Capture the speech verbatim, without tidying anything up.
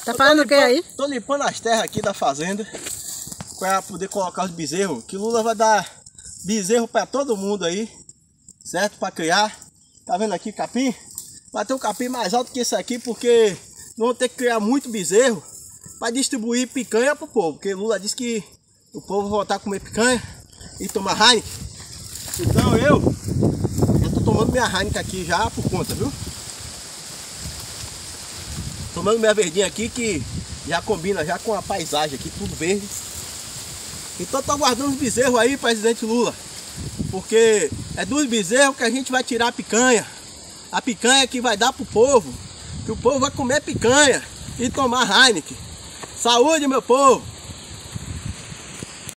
Tá falando o que aí? Tô limpando as terras aqui da fazenda para poder colocar os bezerros. Que Lula vai dar bezerro para todo mundo aí, certo? Para criar. Tá vendo aqui capim? Vai ter um capim mais alto que esse aqui, porque não vão ter que criar muito bezerro para distribuir picanha pro povo. Porque Lula disse que o povo vai voltar a comer picanha e tomar Heineken. Então eu já tô tomando minha Heineken aqui já por conta, viu? Tomando minha verdinha aqui que já combina já com a paisagem aqui, tudo verde. Então tô aguardando os bezerros aí, presidente Lula. Porque é dos bezerros que a gente vai tirar a picanha. A picanha que vai dar pro povo. Que o povo vai comer picanha e tomar Heineken. Saúde, meu povo!